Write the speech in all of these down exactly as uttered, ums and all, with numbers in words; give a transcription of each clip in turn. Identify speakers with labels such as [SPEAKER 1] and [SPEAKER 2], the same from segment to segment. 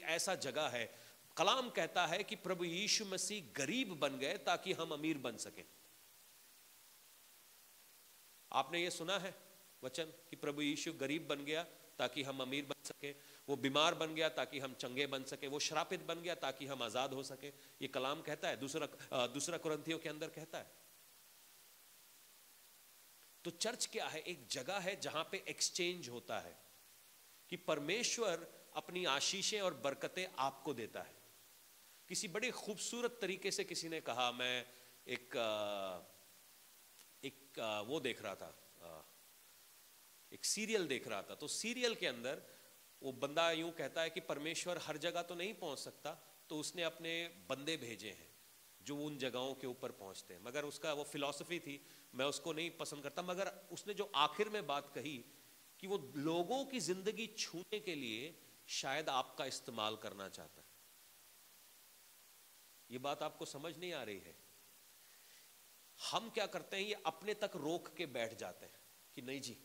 [SPEAKER 1] ऐसा जगह है, कलाम कहता है कि प्रभु यीशु मसीह गरीब बन गए ताकि हम अमीर बन सकें। आपने ये सुना है वचन कि प्रभु यीशु गरीब बन गया ताकि हम अमीर बन सके, वो बीमार बन गया ताकि हम चंगे बन सके, वो श्रापित बन गया ताकि हम आजाद हो सके। ये कलाम कहता है, दूसरा दूसरा कुरिन्थियों के अंदर कहता है। तो चर्च क्या है? एक जगह है जहां पे एक्सचेंज होता है कि परमेश्वर अपनी आशीषें और बरकतें आपको देता है। किसी बड़े खूबसूरत तरीके से किसी ने कहा, मैं एक एक वो देख रहा था, एक सीरियल देख रहा था, तो सीरियल के अंदर वो बंदा यूं कहता है कि परमेश्वर हर जगह तो नहीं पहुंच सकता, तो उसने अपने बंदे भेजे हैं जो उन जगहों के ऊपर पहुंचते हैं। मगर उसका वो फिलॉसफी थी, मैं उसको नहीं पसंद करता, मगर उसने जो आखिर में बात कही कि वो लोगों की जिंदगी छूने के लिए शायद आपका इस्तेमाल करना चाहता है। ये बात आपको समझ नहीं आ रही है? हम क्या करते हैं, ये अपने तक रोक के बैठ जाते हैं कि नहीं जी,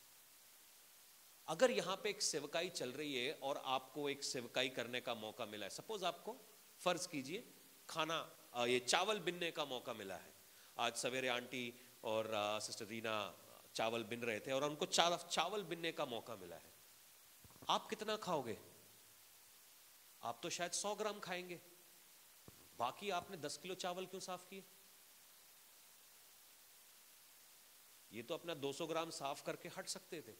[SPEAKER 1] अगर यहां पे एक सेवकाई चल रही है और आपको एक सेवकाई करने का मौका मिला है, सपोज आपको फर्ज कीजिए खाना ये चावल बिनने का मौका मिला है। आज सवेरे आंटी और सिस्टर रीना चावल बिन रहे थे और उनको चा, चावल बिनने का मौका मिला है। आप कितना खाओगे? आप तो शायद सौ ग्राम खाएंगे, बाकी आपने दस किलो चावल क्यों साफ किए? ये तो अपना दो सौ ग्राम साफ करके हट सकते थे,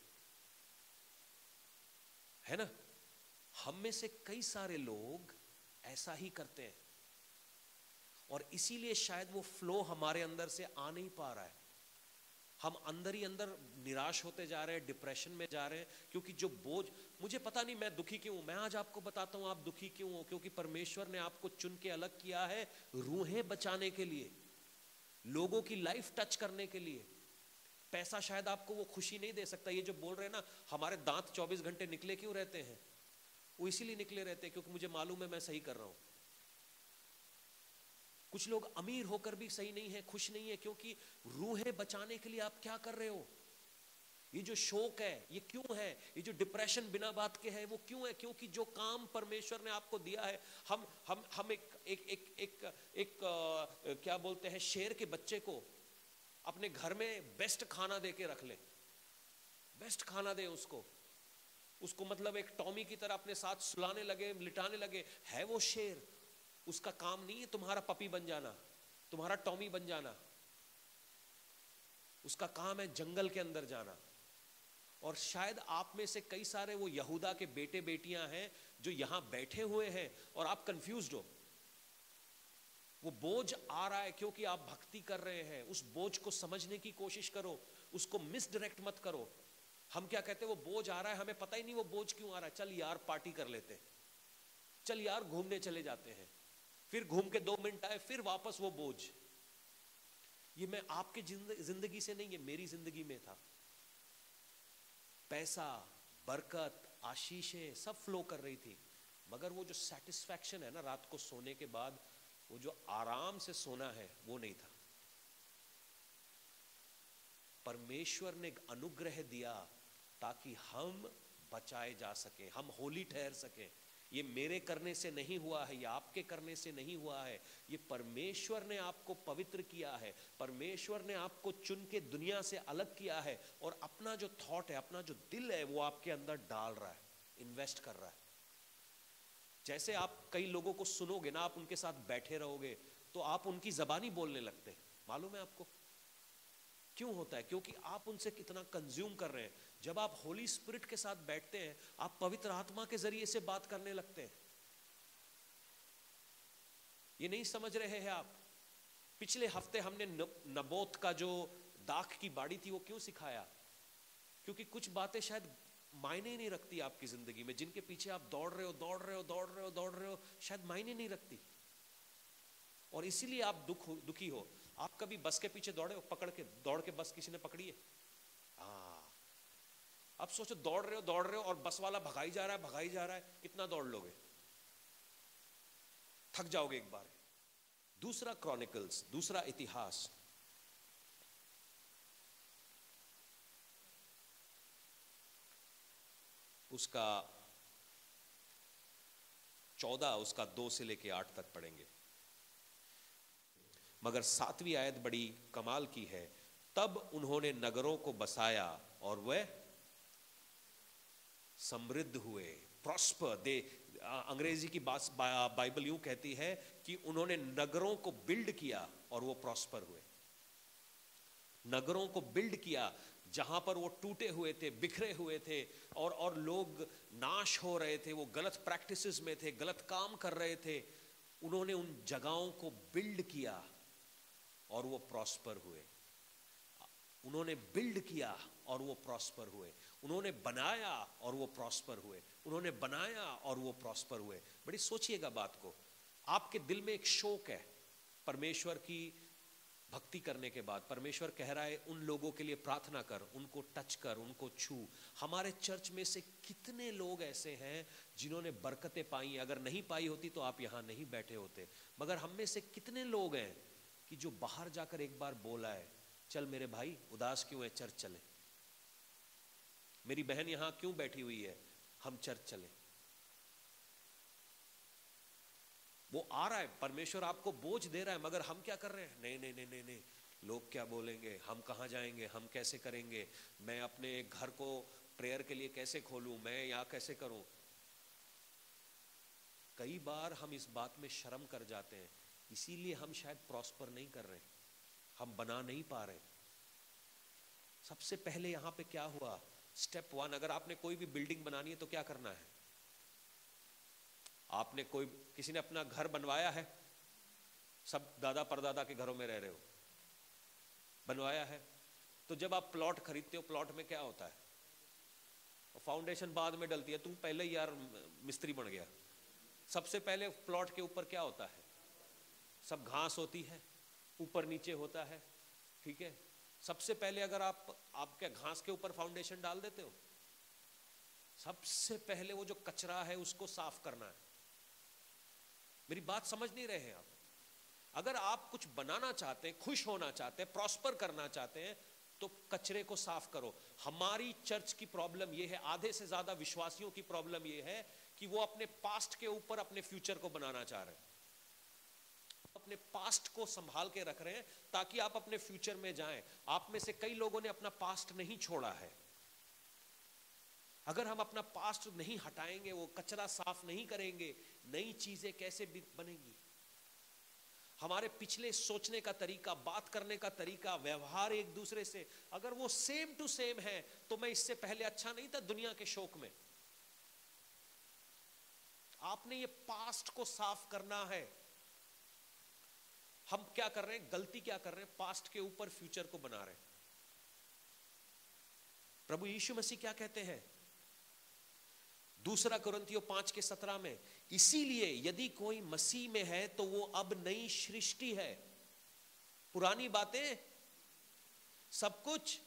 [SPEAKER 1] है ना? हम में से कई सारे लोग ऐसा ही करते हैं और इसीलिए शायद वो फ्लो हमारे अंदर से आ नहीं पा रहा है। हम अंदर ही अंदर निराश होते जा रहे हैं, डिप्रेशन में जा रहे हैं, क्योंकि जो बोझ, मुझे पता नहीं मैं दुखी क्यों हूं, मैं आज आपको बताता हूं आप दुखी क्यों हो। क्योंकि परमेश्वर ने आपको चुन के अलग किया है रूहें बचाने के लिए, लोगों की लाइफ टच करने के लिए। पैसा शायद आपको वो खुशी नहीं दे सकता। ये जो बोल रहे हैं ना, हमारे दांत चौबीस घंटे निकले क्यों रहते हैं? वो इसीलिए निकले रहते हैं क्योंकि मुझे मालूम है मैं सही कर रहा हूं। कुछ लोग अमीर होकर भी सही नहीं है, खुश नहीं है, क्योंकि रूहें बचाने के लिए आप क्या कर रहे हो? ये जो शोक है ये क्यों है? ये जो डिप्रेशन बिना बात के है वो क्यों है? क्योंकि जो काम परमेश्वर ने आपको दिया है, हम हम हम एक एक एक एक, एक, एक आ, क्या बोलते हैं, शेर के बच्चे को अपने घर में बेस्ट खाना दे के रख ले, बेस्ट खाना दे उसको उसको मतलब एक टॉमी की तरह अपने साथ सुलाने लगे, लिटाने लगे, है वो शेर। उसका काम नहीं है तुम्हारा पपी बन जाना, तुम्हारा टॉमी बन जाना। उसका काम है जंगल के अंदर जाना। और शायद आप में से कई सारे वो यहूदा के बेटे बेटियां हैं जो यहां बैठे हुए हैं और आप कंफ्यूज्ड हो। वो बोझ आ रहा है क्योंकि आप भक्ति कर रहे हैं। उस बोझ को समझने की कोशिश करो, उसको मिसडायरेक्ट मत करो। हम क्या कहते हैं, वो बोझ आ रहा है, हमें पता ही नहीं वो बोझ क्यों आ रहा है। चल यार पार्टी कर लेते हैं, चल यार घूमने चले जाते हैं, फिर घूम के दो मिनट आए फिर वापस वो बोझ। ये मैं आपके जिंदगी से नहीं, ये मेरी जिंदगी में था। पैसा, बरकत, आशीषें सब फ्लो कर रही थी, मगर वो जो सेटिस्फैक्शन है ना रात को सोने के बाद, वो जो आराम से सोना है वो नहीं था। परमेश्वर ने अनुग्रह दिया ताकि हम बचाए जा सके, हम होली ठहर सके। ये मेरे करने से नहीं हुआ है, ये आपके करने से नहीं हुआ है, ये परमेश्वर ने आपको पवित्र किया है। परमेश्वर ने आपको चुन के दुनिया से अलग किया है और अपना जो थॉट है, अपना जो दिल है, वो आपके अंदर डाल रहा है, इन्वेस्ट कर रहा है। जैसे आप कई लोगों को सुनोगे ना, आप उनके साथ बैठे रहोगे तो आप उनकी जबानी बोलने लगते हैं। मालूम है आपको क्यों होता है? क्योंकि आप उनसे कितना कंज्यूम कर रहे हैं। जब आप होली स्पिरिट के साथ बैठते हैं, आप पवित्र आत्मा के जरिए से बात करने लगते हैं। ये नहीं समझ रहे हैं आप? पिछले हफ्ते हमने नबोत का जो दाख की बाड़ी थी वो क्यों सिखाया? क्योंकि कुछ बातें शायद मायने नहीं रखती आपकी जिंदगी में, जिनके पीछे आप दौड़ रहे हो दौड़ रहे हो दौड़ रहे हो दौड़ रहे हो शायद मायने नहीं रखती, और इसीलिए आप दुख दुखी हो। आप कभी बस के पीछे दौड़े हो? पकड़ के दौड़ के बस किसी ने पकड़ी है? हाँ, अब सोचो दौड़ रहे हो दौड़ रहे हो और बस वाला भगाई जा रहा है भगाई जा रहा है, कितना दौड़ लोगे? थक जाओगे एक बार। दूसरा क्रॉनिकल्स, दूसरा इतिहास, उसका चौदह उसका दो से लेके आठ तक पढ़ेंगे। मगर सातवीं आयत बड़ी कमाल की है, तब उन्होंने नगरों को बसाया और वह समृद्ध हुए, प्रॉस्पर दे। अंग्रेजी की बाइबल यूं कहती है कि उन्होंने नगरों को बिल्ड किया और वो प्रॉस्पर हुए। नगरों को बिल्ड किया जहां पर वो टूटे हुए थे, बिखरे हुए थे और और लोग नाश हो रहे थे, वो गलत प्रैक्टिसेस में थे, गलत काम कर रहे थे। उन्होंने उन जगहों को बिल्ड किया और वो प्रॉस्पर हुए। उन्होंने बिल्ड किया और वो प्रॉस्पर हुए। उन्होंने बनाया और वो प्रॉस्पर हुए। उन्होंने बनाया और वो प्रॉस्पर हुए। बड़ी सोचिएगा बात को। आपके दिल में एक शौक है परमेश्वर की भक्ति करने के बाद, परमेश्वर कह रहा है उन लोगों के लिए प्रार्थना कर, उनको टच कर, उनको छू। हमारे चर्च में से कितने लोग ऐसे हैं जिन्होंने बरकतें पाई, अगर नहीं पाई होती तो आप यहां नहीं बैठे होते। मगर हम में से कितने लोग हैं कि जो बाहर जाकर एक बार बोला है, चल मेरे भाई उदास क्यों है, चर्च चले। मेरी बहन यहां क्यों बैठी हुई है, हम चर्च चले। वो आ रहा है, परमेश्वर आपको बोझ दे रहा है, मगर हम क्या कर रहे हैं, नहीं नहीं नहीं नहीं नहीं, लोग क्या बोलेंगे, हम कहां जाएंगे, हम कैसे करेंगे, मैं अपने घर को प्रेयर के लिए कैसे खोलूं, मैं यहां कैसे करूं। कई बार हम इस बात में शर्म कर जाते हैं, इसीलिए हम शायद प्रॉस्पर नहीं कर रहे, हम बना नहीं पा रहे। सबसे पहले यहां पे क्या हुआ, स्टेप वन, अगर आपने कोई भी बिल्डिंग बनानी है तो क्या करना है। आपने कोई किसी ने अपना घर बनवाया है, सब दादा परदादा के घरों में रह रहे हो, बनवाया है, तो जब आप प्लॉट खरीदते हो, प्लॉट में क्या होता है, फाउंडेशन बाद में डलती है, तुम पहले ही यार मिस्त्री बन गया। सबसे पहले प्लॉट के ऊपर क्या होता है, सब घास होती है, ऊपर नीचे होता है, ठीक है। सबसे पहले अगर आप आपके घास के ऊपर फाउंडेशन डाल देते हो, सबसे पहले वो जो कचरा है उसको साफ करना है। मेरी बात समझ नहीं रहे हैं आप। अगर आप कुछ बनाना चाहते हैं, खुश होना चाहते हैं, प्रॉस्पर करना चाहते हैं, तो कचरे को साफ करो। हमारी चर्च की प्रॉब्लम यह है, आधे से ज्यादा विश्वासियों की प्रॉब्लम यह है कि वो अपने पास्ट के ऊपर अपने फ्यूचर को बनाना चाह रहे हैं, अपने पास्ट को संभाल के रख रहे हैं ताकि आप अपने फ्यूचर में जाएं। आप में से कई लोगों ने अपना पास्ट नहीं छोड़ा है। अगर हम अपना पास्ट नहीं हटाएंगे, वो कचरा साफ नहीं करेंगे, नई चीजें कैसे बनेंगी। हमारे पिछले सोचने का तरीका, बात करने का तरीका, व्यवहार एक दूसरे से अगर वो सेम टू सेम है, तो मैं इससे पहले अच्छा नहीं था दुनिया के शौक में। आपने ये पास्ट को साफ करना है। हम क्या कर रहे हैं, गलती क्या कर रहे हैं, पास्ट के ऊपर फ्यूचर को बना रहे हैं। प्रभु यीशु मसीह क्या कहते हैं दूसरा कुरिन्थियों पांच के सत्रह में, इसीलिए यदि कोई मसीह में है तो वो अब नई सृष्टि है, पुरानी बातें सब कुछ।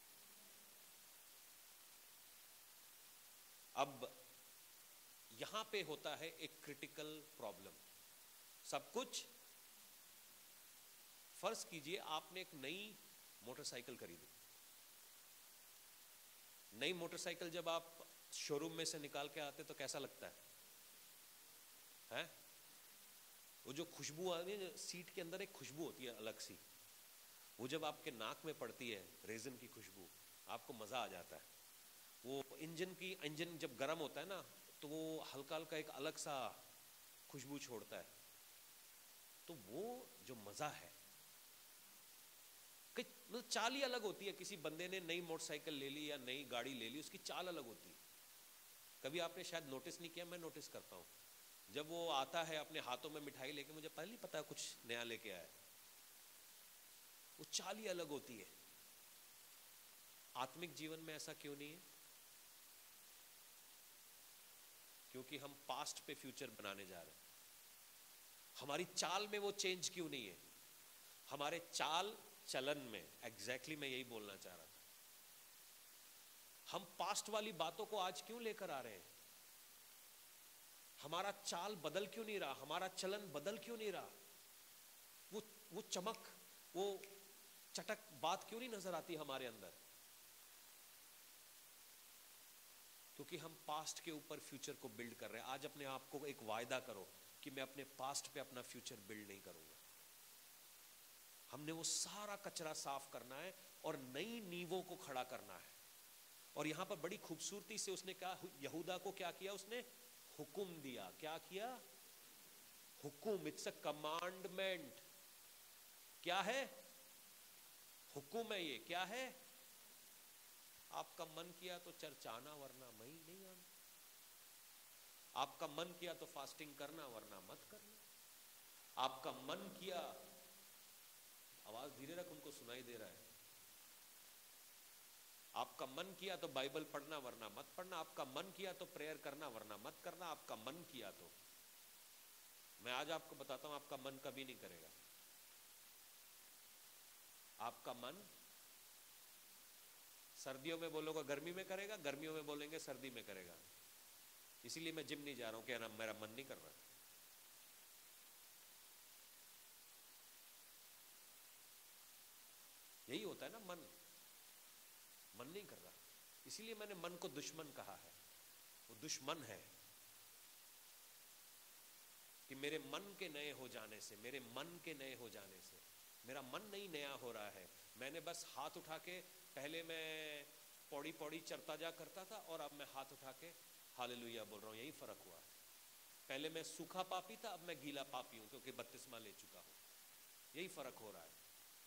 [SPEAKER 1] अब यहां पे होता है एक क्रिटिकल प्रॉब्लम, सब कुछ। फर्ज कीजिए आपने एक नई मोटरसाइकिल खरीदी। नई मोटरसाइकिल जब आप शोरूम में से निकाल के आते तो कैसा लगता है, हैं? वो जो खुशबू आती है, सीट के अंदर एक खुशबू होती है अलग सी, वो जब आपके नाक में पड़ती है, रेजिन की खुशबू, आपको मजा आ जाता है। वो इंजन की इंजन जब गर्म होता है ना, तो वो हल्का हल्का एक अलग सा खुशबू छोड़ता है। तो वो जो मजा है, मतलब चाल ही अलग होती है। किसी बंदे ने नई मोटरसाइकिल ले ली या नई गाड़ी ले ली, उसकी चाल अलग होती है। कभी आपने शायद नोटिस नहीं किया, मैं नोटिस करता हूं, जब वो आता है अपने हाथों में मिठाई लेके, मुझे पहले ही पता है कुछ नया लेके आया, वो चाल ही अलग होती है। आत्मिक जीवन में ऐसा क्यों नहीं है? क्योंकि हम पास्ट पे फ्यूचर बनाने जा रहे हैं। हमारी चाल में वो चेंज क्यों नहीं है? हमारे चाल चलन में, एग्जैक्टली exactly मैं यही बोलना चाह रहा था, हम पास्ट वाली बातों को आज क्यों लेकर आ रहे हैं? हमारा चाल बदल क्यों नहीं रहा? हमारा चलन बदल क्यों नहीं रहा? वो वो चमक, वो चटक बात क्यों नहीं नजर आती हमारे अंदर? क्योंकि हम पास्ट के ऊपर फ्यूचर को बिल्ड कर रहे हैं। आज अपने आप को एक वायदा करो कि मैं अपने पास्ट पे अपना फ्यूचर बिल्ड नहीं करूंगा। हमने वो सारा कचरा साफ करना है और नई नींवों को खड़ा करना है। और यहां पर बड़ी खूबसूरती से उसने कहा, यहूदा को क्या किया उसने? हुक्म दिया। क्या किया? हुक्म। It's a commandment. क्या है? हुक्म है ये। क्या है? आपका मन किया तो चर्च आना, वरना मैं ही नहीं आना। आपका मन किया तो फास्टिंग करना, वरना मत करना। आपका मन किया, आवाज धीरे रख, उनको सुनाई दे रहा है। आपका मन किया तो बाइबल पढ़ना, वरना मत पढ़ना। आपका मन किया तो प्रेयर करना, वरना मत करना। आपका मन किया तो। मैं आज आपको बताता हूं, आपका मन कभी नहीं करेगा। आपका मन सर्दियों में बोलोगे गर्मी में करेगा, गर्मियों में बोलेंगे सर्दी में करेगा। इसीलिए मैं जिम नहीं जा रहा हूं, क्या ना, मेरा मन नहीं कर रहा। यही होता है ना, मन मन नहीं कर रहा। इसीलिए मैंने मन को दुश्मन कहा है। वो दुश्मन है कि मेरे मन के नए हो जाने से, मेरे मन के नए हो जाने से मेरा मन नहीं नया हो रहा है। मैंने बस हाथ उठा के, पहले मैं पौड़ी पौड़ी चरता जा करता था और अब मैं हाथ उठा के हालेलुया बोल रहा हूं। यही फर्क हुआ है। पहले मैं सूखा पापी था, अब मैं गीला पापी हूं, क्योंकि बत्तीसवां ले चुका हूं। यही फर्क हो रहा है।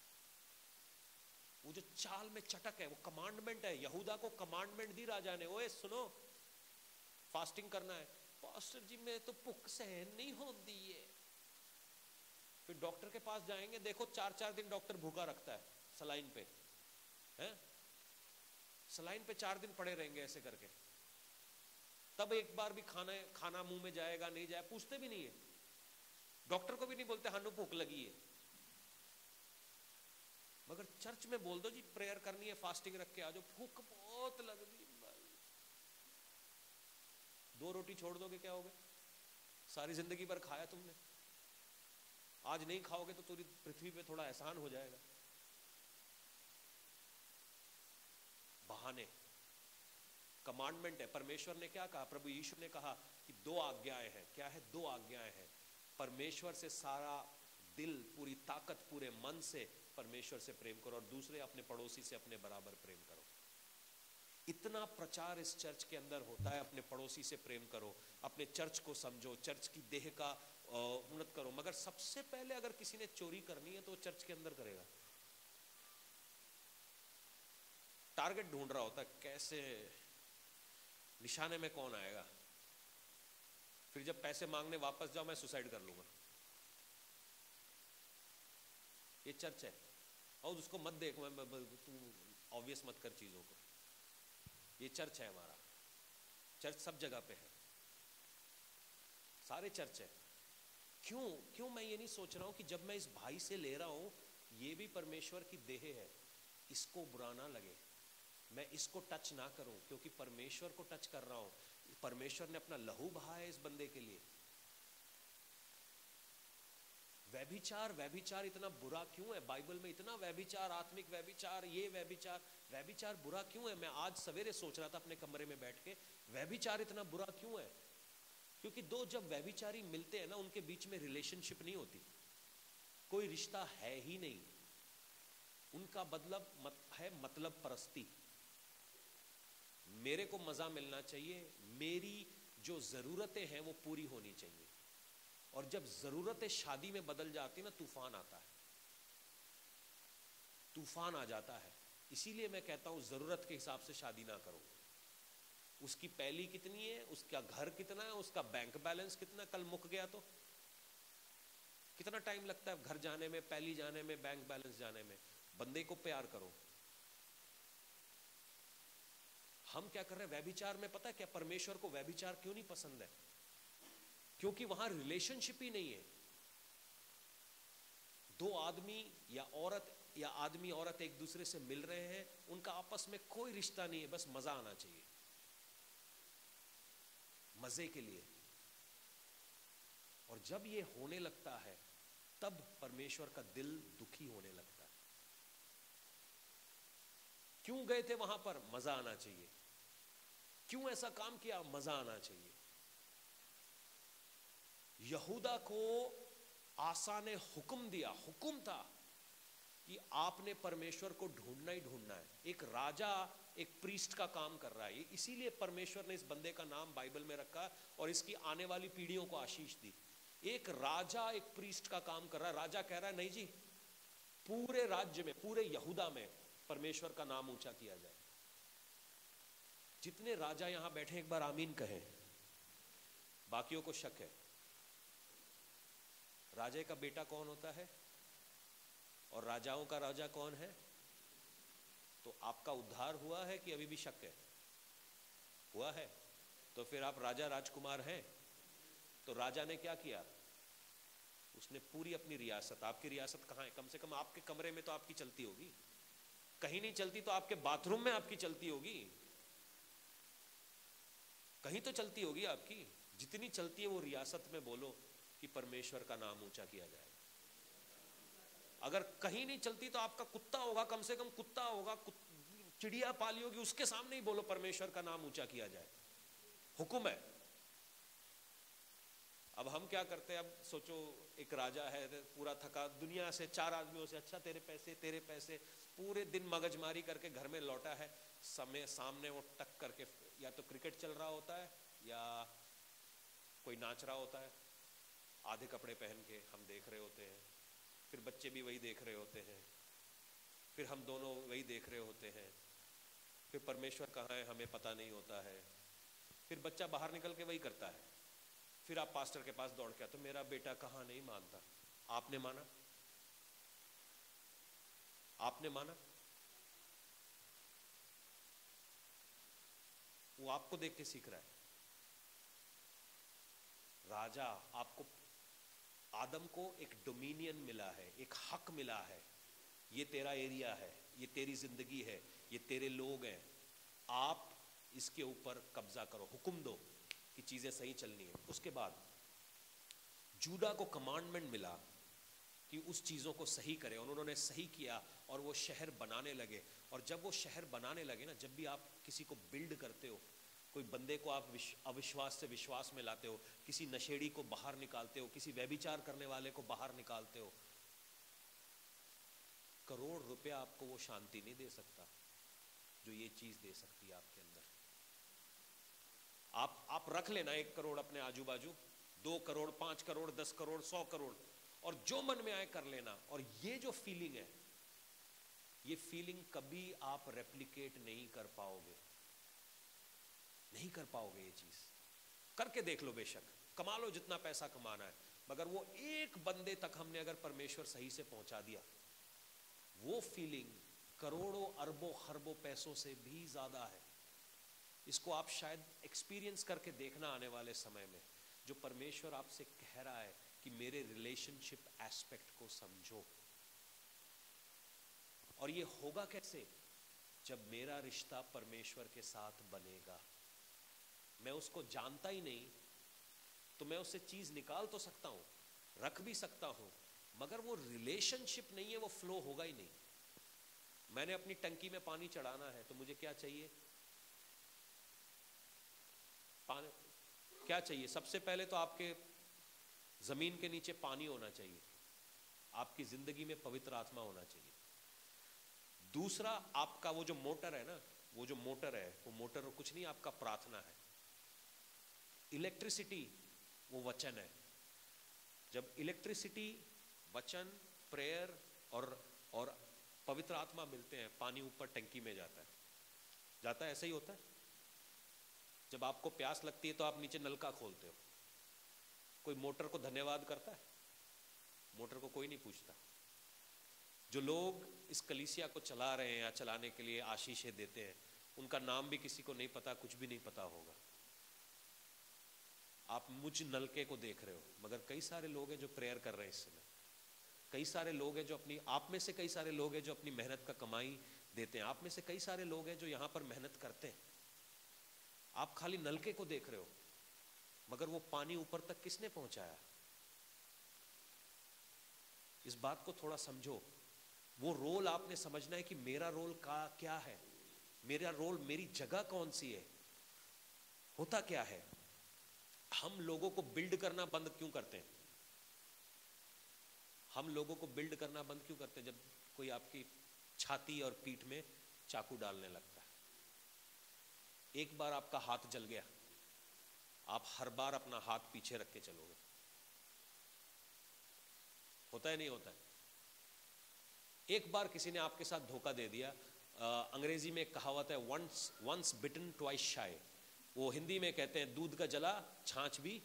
[SPEAKER 1] वो जो चाल में चटक है, वो कमांडमेंट है। यहूदा को कमांडमेंट दी राजा ने, ओए सुनो, फास्टिंग करना है। पास्टर जी मैं तो भूख सहन नहीं होती है। फिर डॉक्टर के पास जाएंगे, देखो चार चार दिन डॉक्टर भूखा रखता है सलाइन पे, हैं? सलाइन पे चार दिन पड़े रहेंगे ऐसे करके। तब एक बार भी खाना खाना मुंह में जाएगा नहीं जाए, पूछते भी नहीं है। डॉक्टर को भी नहीं बोलते हानु भूख लगी है। मगर चर्च में बोल दो जी प्रेयर करनी है, फास्टिंग रख के आ जाओ, भूख बहुत लग रही भाई। दो रोटी छोड़ दोगे क्या होगे? सारी जिंदगी भर खाया तुमने, आज नहीं खाओगे तो पूरी पृथ्वी पे थोड़ा एहसान हो जाएगा। बहाने। कमांडमेंट है। परमेश्वर ने क्या कहा? प्रभु यीशु ने कहा कि दो आज्ञाएं हैं। क्या है? दो आज्ञाएं हैं। परमेश्वर से सारा दिल, पूरी ताकत, पूरे मन से परमेश्वर से प्रेम करो, और दूसरे अपने पड़ोसी से अपने बराबर प्रेम करो। इतना प्रचार इस चर्च के अंदर होता है, अपने पड़ोसी से प्रेम करो, अपने चर्च को समझो, चर्च की देह का उन्नत करो। मगर सबसे पहले अगर किसी ने चोरी करनी है तो वो चर्च के अंदर करेगा। टारगेट ढूंढ रहा होता है, कैसे निशाने में कौन आएगा। फिर जब पैसे मांगने वापस जाओ, मैं सुसाइड कर लूंगा। ये चर्च है। और उसको मत देख, मैं तू ऑब्वियस मत कर चीजों को। ये चर्च है हमारा। चर्च सब जगह पे है, सारे चर्च है। क्यों क्यों मैं ये नहीं सोच रहा हूं कि जब मैं इस भाई से ले रहा हूं, ये भी परमेश्वर की देह है, इसको बुरा ना लगे, मैं इसको टच ना करूं, क्योंकि परमेश्वर को टच कर रहा हूं। परमेश्वर ने अपना लहू बहाया है इस बंदे के लिए। व्यभिचार व्यभिचार इतना बुरा क्यों है? बाइबल में इतना व्यभिचार, आत्मिक व्यभिचार, ये व्यभिचार, व्यभिचार बुरा क्यों है? मैं आज सवेरे सोच रहा था अपने कमरे में बैठ के, व्यभिचार इतना बुरा क्यों है? क्योंकि दो जब व्यभिचारी मिलते हैं ना, उनके बीच में रिलेशनशिप नहीं होती, कोई रिश्ता है ही नहीं। उनका मतलब मत, है मतलब परस्ती। मेरे को मजा मिलना चाहिए, मेरी जो जरूरतें हैं वो पूरी होनी चाहिए। और जब जरूरतें शादी में बदल जाती ना, तूफान आता है, तूफान आ जाता है। इसीलिए मैं कहता हूं जरूरत के हिसाब से शादी ना करो। उसकी पैली कितनी है, उसका घर कितना है, उसका बैंक बैलेंस कितना, कल मुक गया तो कितना टाइम लगता है घर जाने में, पैली जाने में, बैंक बैलेंस जाने में। बंदे को प्यार करो। हम क्या कर रहे हैं व्यभिचार में? पता है क्या, परमेश्वर को व्यभिचार क्यों नहीं पसंद है? क्योंकि वहां रिलेशनशिप ही नहीं है। दो आदमी या औरत या आदमी औरत एक दूसरे से मिल रहे हैं, उनका आपस में कोई रिश्ता नहीं है, बस मजा आना चाहिए, मजे के लिए। और जब ये होने लगता है, तब परमेश्वर का दिल दुखी होने लगता है। क्यों गए थे वहां पर? मजा आना चाहिए। क्यों ऐसा काम किया? मजा आना चाहिए। यहूदा को आसा ने हुक्म दिया, हुक्म था कि आपने परमेश्वर को ढूंढना ही ढूंढना है। एक राजा एक प्रीस्ट का काम कर रहा है, इसीलिए परमेश्वर ने इस बंदे का नाम बाइबल में रखा और इसकी आने वाली पीढ़ियों को आशीष दी। एक राजा एक प्रीस्ट का काम कर रहा है। राजा कह रहा है नहीं जी, पूरे राज्य में, पूरे यहूदा में परमेश्वर का नाम ऊंचा किया जाए। जितने राजा यहां बैठे एक बार आमीन कहें। बाकियों को शक है राजे का बेटा कौन होता है और राजाओं का राजा कौन है। तो आपका उद्धार हुआ है कि अभी भी शक है? हुआ है। तो फिर आप राजा राजकुमार हैं। तो राजा ने क्या किया? उसने पूरी अपनी रियासत, आपकी रियासत कहां है? कम से कम आपके कमरे में तो आपकी चलती होगी, कहीं नहीं चलती तो आपके बाथरूम में आपकी चलती होगी, कहीं तो चलती होगी आपकी। जितनी चलती है वो रियासत में बोलो कि परमेश्वर का नाम ऊंचा किया जाए। अगर कहीं नहीं चलती तो आपका कुत्ता होगा, कम से कम कुत्ता होगा, चिड़िया पाली होगी, उसके सामने ही बोलो परमेश्वर का नाम ऊंचा किया जाए। हुक्म है। अब हम क्या करते हैं? अब सोचो एक राजा है, पूरा थका दुनिया से, चार आदमियों से, अच्छा तेरे पैसे तेरे पैसे, पूरे दिन मगजमारी करके घर में लौटा है। समय सामने वो टक करके, या तो क्रिकेट चल रहा होता है या कोई नाच रहा होता है, आधे कपड़े पहन के हम देख रहे होते हैं। फिर बच्चे भी वही देख रहे होते हैं, फिर हम दोनों वही देख रहे होते हैं। फिर परमेश्वर कहाँ है हमें पता नहीं होता है। फिर बच्चा बाहर निकल के वही करता है। फिर आप पास्टर के पास दौड़ के आते, तो मेरा बेटा कहाँ नहीं मानता। आपने माना? आपने माना? वो आपको देख के सीख रहा है। राजा आपको, आदम को एक डोमिनियन मिला है, एक हक मिला है। ये तेरा एरिया है, ये तेरी जिंदगी है, ये तेरे लोग हैं, आप इसके ऊपर कब्जा करो। हुक्म दो कि चीजें सही चलनी है। उसके बाद जूदा को कमांडमेंट मिला कि उस चीजों को सही करें, और उन्होंने सही किया और वो शहर बनाने लगे। और जब वो शहर बनाने लगे ना, जब भी आप किसी को बिल्ड करते हो, कोई बंदे को आप अविश्वास से विश्वास में लाते हो, किसी नशेड़ी को बाहर निकालते हो, किसी व्यभिचार करने वाले को बाहर निकालते हो, करोड़ रुपया आपको वो शांति नहीं दे सकता जो ये चीज दे सकती है आपके अंदर। आप आप रख लेना एक करोड़ अपने आजू बाजू, दो करोड़, पांच करोड़, दस करोड़, सौ करोड़, और जो मन में आए कर लेना। और ये जो फीलिंग है, ये फीलिंग कभी आप रेप्लिकेट नहीं कर पाओगे, नहीं कर पाओगे। ये चीज करके देख लो, बेशक कमा लो जितना पैसा कमाना है, मगर वो एक बंदे तक हमने अगर परमेश्वर सही से पहुंचा दिया, वो फीलिंग करोड़ों अरबों खरबों पैसों से भी ज्यादा है। इसको आप शायद एक्सपीरियंस करके देखना आने वाले समय में, जो परमेश्वर आपसे कह रहा है कि मेरे रिलेशनशिप एस्पेक्ट को समझो। और ये होगा कैसे? जब मेरा रिश्ता परमेश्वर के साथ बनेगा। मैं उसको जानता ही नहीं, तो मैं उससे चीज निकाल तो सकता हूं, रख भी सकता हूं, मगर वो रिलेशनशिप नहीं है, वो फ्लो होगा ही नहीं। मैंने अपनी टंकी में पानी चढ़ाना है, तो मुझे क्या चाहिए? पानी क्या चाहिए? सबसे पहले तो आपके जमीन के नीचे पानी होना चाहिए, आपकी जिंदगी में पवित्र आत्मा होना चाहिए। दूसरा, आपका वो जो मोटर है ना, वो जो मोटर है, वो मोटर कुछ नहीं, आपका प्रार्थना है। इलेक्ट्रिसिटी वो वचन है। जब इलेक्ट्रिसिटी, वचन, प्रेयर और और पवित्र आत्मा मिलते हैं, पानी ऊपर टंकी में जाता है। जाता है, ऐसा ही होता है। जब आपको प्यास लगती है तो आप नीचे नलका खोलते हो। कोई मोटर को धन्यवाद करता है? मोटर को कोई नहीं पूछता। जो लोग इस कलीसिया को चला रहे हैं या चलाने के लिए आशीषें देते हैं, उनका नाम भी किसी को नहीं पता, कुछ भी नहीं पता होगा। आप मुझ नलके को देख रहे हो, मगर कई सारे लोग हैं जो प्रेयर कर रहे हैं इस समय। कई सारे लोग हैं जो अपनी, आप में से कई सारे लोग हैं जो अपनी मेहनत का कमाई देते हैं। आप में से कई सारे लोग हैं जो यहां पर मेहनत करते हैं। आप खाली नलके को देख रहे हो, मगर वो पानी ऊपर तक किसने पहुंचाया? इस बात को थोड़ा समझो। वो रोल आपने समझना है कि मेरा रोल का क्या है, मेरा रोल, मेरी जगह कौन सी है। होता क्या है, हम लोगों को बिल्ड करना बंद क्यों करते हैं? हम लोगों को बिल्ड करना बंद क्यों करते हैं? जब कोई आपकी छाती और पीठ में चाकू डालने लगता है, एक बार आपका हाथ जल गया, आप हर बार अपना हाथ पीछे रख के चलोगे। होता है नहीं होता है? एक बार किसी ने आपके साथ धोखा दे दिया, आ, अंग्रेजी में एक कहावत है, once once bitten twice shy. वो हिंदी में कहते हैं दूध का जला छाछ भी।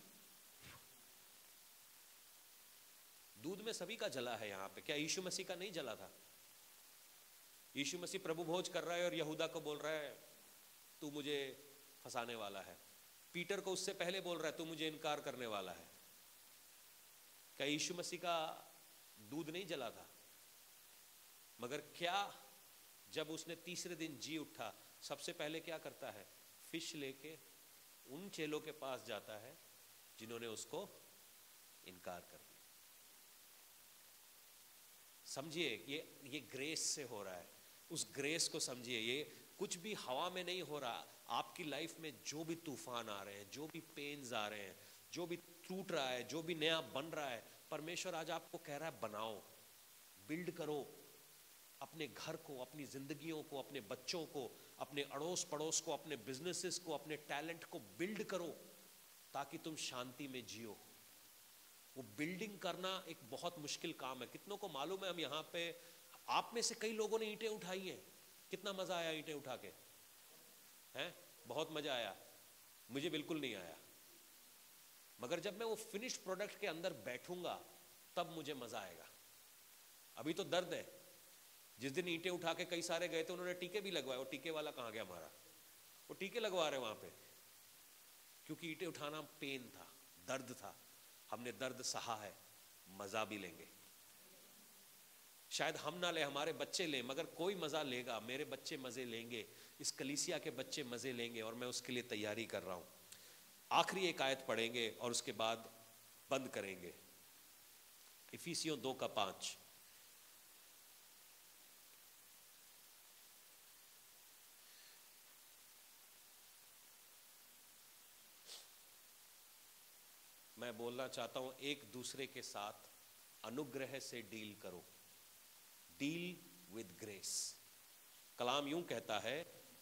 [SPEAKER 1] दूध में सभी का जला है यहां पे, क्या यीशु मसीह का नहीं जला था? यीशु मसीह प्रभु भोज कर रहा है और यहूदा को बोल रहा है तू मुझे फंसाने वाला है। पीटर को उससे पहले बोल रहा है तू मुझे इनकार करने वाला है। क्या यीशु मसीह का दूध नहीं जला था? मगर क्या जब उसने तीसरे दिन जी उठा, सबसे पहले क्या करता है? फिश लेके उन चेलों के पास जाता है जिन्होंने उसको इनकार कर दिया। समझिए, ये ये ग्रेस से हो रहा है। उस ग्रेस को समझिए। ये कुछ भी हवा में नहीं हो रहा। आपकी लाइफ में जो भी तूफान आ रहे हैं, जो भी पेन्स आ रहे हैं, जो भी टूट रहा है, जो भी नया बन रहा है, परमेश्वर आज आपको कह रहा है बनाओ, बिल्ड करो अपने घर को, अपनी जिंदगियों को, अपने बच्चों को, अपने अड़ोस पड़ोस को, अपने बिजनेसेस को, अपने टैलेंट को बिल्ड करो ताकि तुम शांति में जियो। वो बिल्डिंग करना एक बहुत मुश्किल काम है। कितनों को मालूम है, हम यहाँ पे, आप में से कई लोगों ने ईंटें उठाई हैं। कितना मजा आया ईंटें उठा के? हैं? बहुत मजा आया। मुझे बिल्कुल नहीं आया, मगर जब मैं वो फिनिश्ड प्रोडक्ट के अंदर बैठूंगा तब मुझे मजा आएगा। अभी तो दर्द है। जिस दिन ईंटें उठा के कई सारे गए थे, उन्होंने टीके भी लगवाए। वो टीके वाला कहाँ गया हमारा? वो टीके लगवा रहे वहां पे, क्योंकि ईंटें उठाना पेन था, दर्द था। हमने दर्द सहा है, मजा भी लेंगे। शायद हम ना ले, हमारे बच्चे लें, मगर कोई मजा लेगा। मेरे बच्चे मजे लेंगे, इस कलीसिया के बच्चे मजे लेंगे, और मैं उसके लिए तैयारी कर रहा हूं। आखिरी एक आयत पढ़ेंगे और उसके बाद बंद करेंगे। इफिसियों दो का पांच। मैं बोलना चाहता हूं, एक दूसरे के साथ अनुग्रह से डील करो। Deal with grace. कलाम यूं कहता है,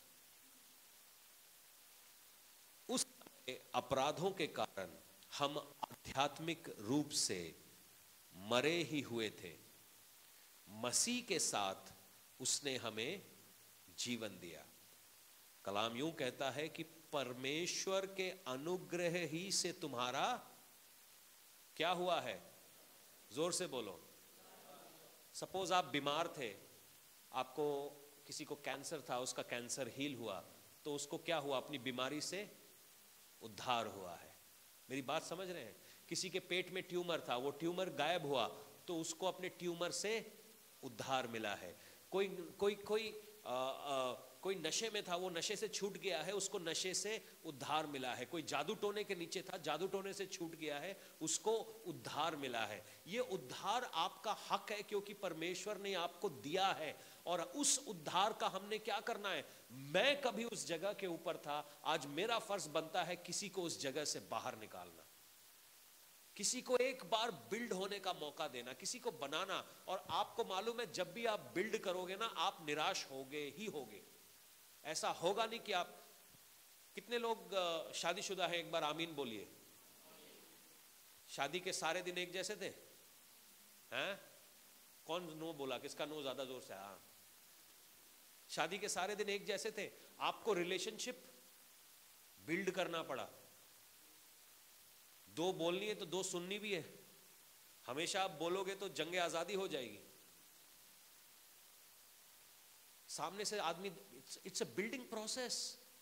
[SPEAKER 1] उस अपराधों के कारण हम आध्यात्मिक रूप से मरे ही हुए थे, मसीह के साथ उसने हमें जीवन दिया। कलाम यूं कहता है कि परमेश्वर के अनुग्रह ही से तुम्हारा क्या हुआ है? जोर से बोलो। सपोज आप बीमार थे, आपको किसी को कैंसर था, उसका कैंसर हील हुआ, तो उसको क्या हुआ? अपनी बीमारी से उद्धार हुआ है। मेरी बात समझ रहे हैं? किसी के पेट में ट्यूमर था, वो ट्यूमर गायब हुआ, तो उसको अपने ट्यूमर से उद्धार मिला है। कोई कोई कोई आ, आ, कोई नशे में था, वो नशे से छूट गया है, उसको नशे से उद्धार मिला है। कोई जादू टोने के नीचे था, जादू टोने से छूट गया है, उसको उद्धार मिला है। ये उद्धार आपका हक है, क्योंकि परमेश्वर ने आपको दिया है। और उस उद्धार का हमने क्या करना है? मैं कभी उस जगह के ऊपर था, आज मेरा फर्ज बनता है किसी को उस जगह से बाहर निकालना, किसी को एक बार बिल्ड होने का मौका देना, किसी को बनाना। और आपको मालूम है, जब भी आप बिल्ड करोगे ना, आप निराश होगे ही होगे। ऐसा होगा नहीं कि आप, कितने लोग शादीशुदा हैं? एक बार आमीन बोलिए। शादी के सारे दिन एक जैसे थे? हैं? कौन नो बोला? किसका नो ज्यादा जोर से? हाँ, शादी के सारे दिन एक जैसे थे। आपको रिलेशनशिप बिल्ड करना पड़ा। दो बोलनी है तो दो सुननी भी है। हमेशा आप बोलोगे तो जंगे आजादी हो जाएगी। सामने से आदमी, इट्स अ बिल्डिंग प्रोसेस।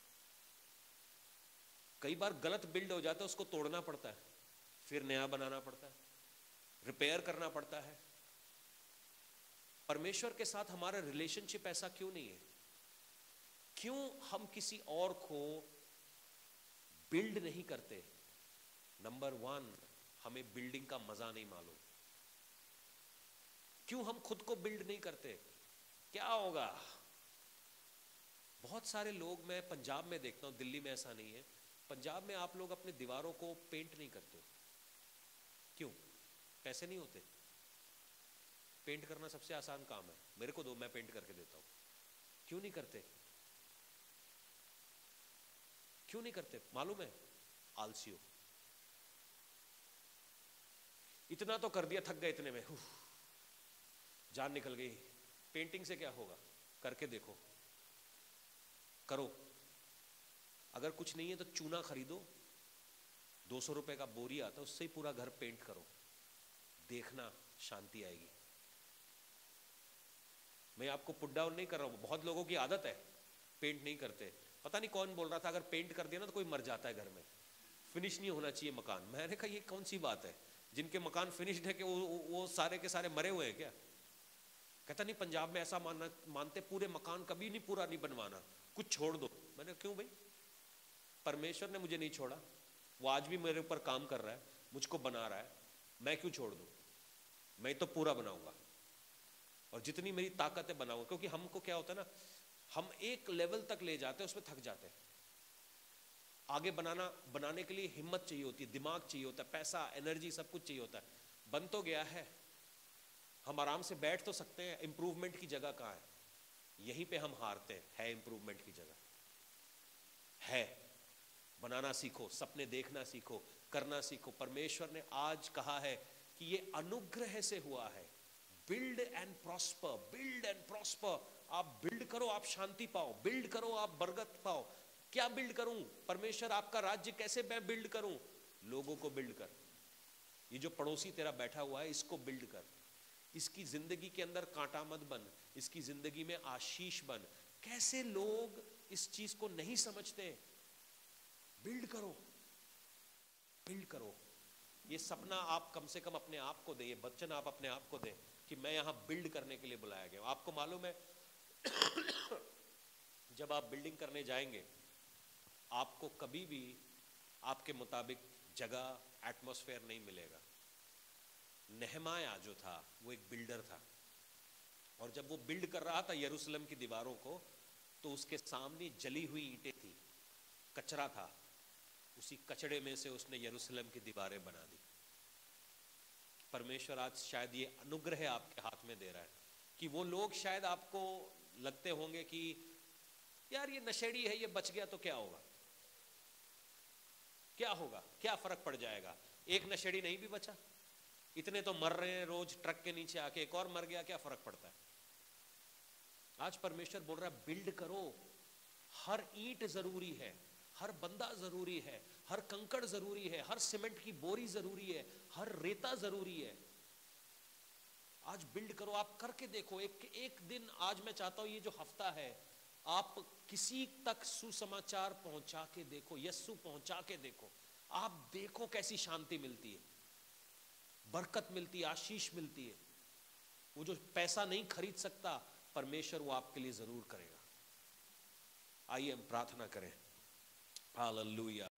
[SPEAKER 1] कई बार गलत बिल्ड हो जाता है, उसको तोड़ना पड़ता है, फिर नया बनाना पड़ता है, रिपेयर करना पड़ता है। परमेश्वर के साथ हमारा रिलेशनशिप ऐसा क्यों नहीं है? क्यों हम किसी और को बिल्ड नहीं करते? नंबर वन, हमें बिल्डिंग का मजा नहीं मालूम। क्यों हम खुद को बिल्ड नहीं करते? क्या होगा? बहुत सारे लोग, मैं पंजाब में देखता हूं, दिल्ली में ऐसा नहीं है, पंजाब में आप लोग अपने दीवारों को पेंट नहीं करते हो, क्यों? पैसे नहीं होते? पेंट करना सबसे आसान काम है, मेरे को दो, मैं पेंट करके देता हूं। क्यों नहीं करते? क्यों नहीं करते मालूम है? आलसी हो। इतना तो कर दिया, थक गए इतने में, जान निकल गई। पेंटिंग से क्या होगा? करके देखो, करो। अगर कुछ नहीं है तो चूना खरीदो, दो सौ रुपए का बोरी आता है, उससे ही पूरा घर पेंट करो, देखना शांति आएगी। मैं आपको पुट डाउन नहीं कर रहा हूं, बहुत लोगों की आदत है पेंट नहीं करते। पता नहीं कौन बोल रहा था, अगर पेंट कर दिया ना तो कोई मर जाता है घर में, फिनिश नहीं होना चाहिए मकान। मैंने कहा ये कौन सी बात है, जिनके मकान फिनिश्ड है कि वो वो सारे के सारे मरे हुए हैं क्या? कहता नहीं पंजाब में ऐसा मानना मानते पूरे मकान कभी नहीं पूरा नहीं बनवाना, कुछ छोड़ दो। मैंने क्यों भाई? परमेश्वर ने मुझे नहीं छोड़ा, वो आज भी मेरे ऊपर काम कर रहा है, मुझको बना रहा है, मैं क्यों छोड़ दूं? मैं तो पूरा बनाऊंगा और जितनी मेरी ताकत है बनाऊंगा। क्योंकि हमको क्या होता है ना, हम एक लेवल तक ले जाते हैं, उसमें थक जाते हैं। आगे बनाना बनाने के लिए हिम्मत चाहिए होती है, दिमाग चाहिए होता है, पैसा, एनर्जी, सब कुछ चाहिए होता है। बन तो गया है, हम आराम से बैठ तो सकते हैं। इंप्रूवमेंट की जगह कहाँ है? यहीं पे हम हारते हैं। है इंप्रूवमेंट की जगह है। बनाना सीखो, सपने देखना सीखो, करना सीखो। परमेश्वर ने आज कहा है कि ये अनुग्रह से हुआ है। Build and prosper, build and prosper. आप बिल्ड करो, आप शांति पाओ, बिल्ड करो, आप बरकत पाओ। क्या बिल्ड करूं? परमेश्वर आपका राज्य कैसे मैं बिल्ड करूं? लोगों को बिल्ड कर। ये जो पड़ोसी तेरा बैठा हुआ है, इसको बिल्ड कर। इसकी जिंदगी के अंदर कांटा मत बन, इसकी जिंदगी में आशीष बन। कैसे लोग इस चीज को नहीं समझते? बिल्ड करो, बिल्ड करो। ये सपना आप कम से कम अपने आप को दे, ये वचन आप अपने आप को दे कि मैं यहां बिल्ड करने के लिए बुलाया गया हूं। आपको मालूम है जब आप बिल्डिंग करने जाएंगे, आपको कभी भी आपके मुताबिक जगह, एटमॉस्फेयर नहीं मिलेगा। नेहमाया जो था वो एक बिल्डर था, और जब वो बिल्ड कर रहा था यरूशलेम की दीवारों को, तो उसके सामने जली हुई ईंटें थी, कचरा था। उसी कचड़े में से उसने यरूशलेम की दीवारें बना दी। परमेश्वर आज शायद ये अनुग्रह आपके हाथ में दे रहा है कि वो लोग शायद आपको लगते होंगे कि यार ये नशेड़ी है, ये बच गया तो क्या होगा, क्या होगा, क्या फर्क पड़ जाएगा। एक नशेड़ी नहीं भी बचा, इतने तो मर रहे हैं रोज ट्रक के नीचे आके, एक और मर गया, क्या फर्क पड़ता है। आज परमेश्वर बोल रहा है बिल्ड करो। हर ईंट जरूरी है, हर बंदा जरूरी है, हर कंकड़ जरूरी है, हर सीमेंट की बोरी जरूरी है, हर रेता जरूरी है। आज बिल्ड करो, आप करके देखो। एक एक दिन, आज मैं चाहता हूं ये जो हफ्ता है, आप किसी तक सुसमाचार पहुंचा के देखो, यस्सु पहुंचा के देखो। आप देखो कैसी शांति मिलती है, बरकत मिलती है, आशीष मिलती है। वो जो पैसा नहीं खरीद सकता, परमेश्वर वो आपके लिए जरूर करेगा। आइए हम प्रार्थना करें। हालेलुया।